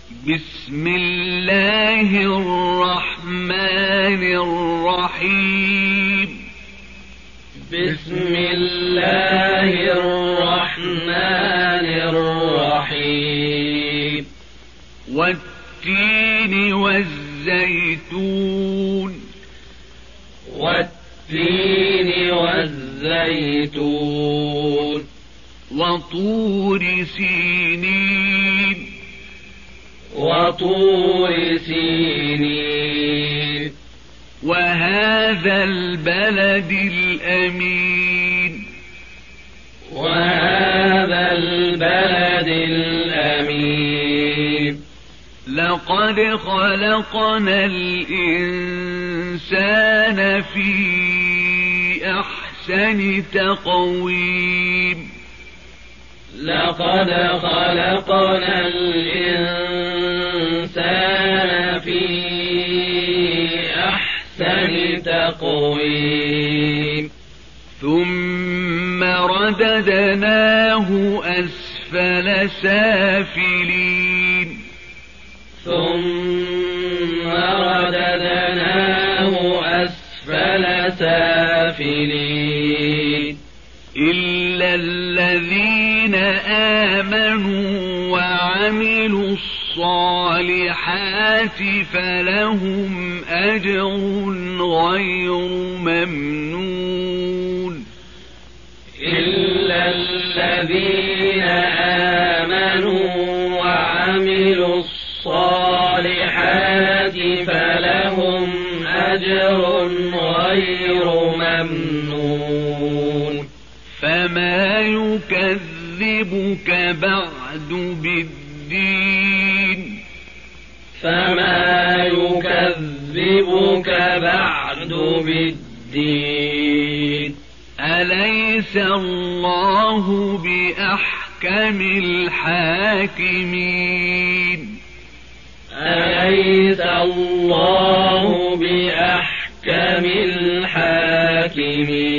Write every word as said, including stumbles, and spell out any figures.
بسم الله الرحمن الرحيم بسم الله الرحمن الرحيم والتين والزيتون والتين والزيتون وطور سينين وطور سينين وهذا البلد الأمين وهذا البلد الأمين لقد خلقنا الإنسان في أحسن تقويم لقد خلقنا الإنسان في أحسن تقويم ثم رددناه أسفل سافلين ثم رددناه أسفل سافلين إلا الذين آمنوا وعملوا الصالحات فلهم أجر غير ممنون إلا الذين آمنوا وعملوا الصالحات فلهم أجر غير ممنون فما يكذبك بعد بالدين فما يكذبك بعد بالدين أليس الله بأحكم الحاكمين أليس الله بأحكم الحاكمين